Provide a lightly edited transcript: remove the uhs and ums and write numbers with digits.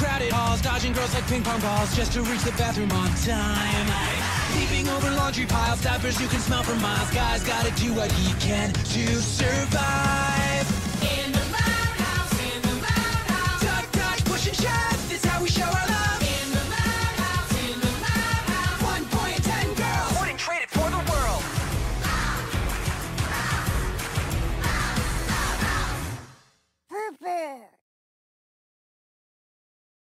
crowded halls, dodging girls like ping pong balls just to reach the bathroom on time. Leaping over laundry piles, diapers you can smell for miles. Guys gotta do what he can to survive.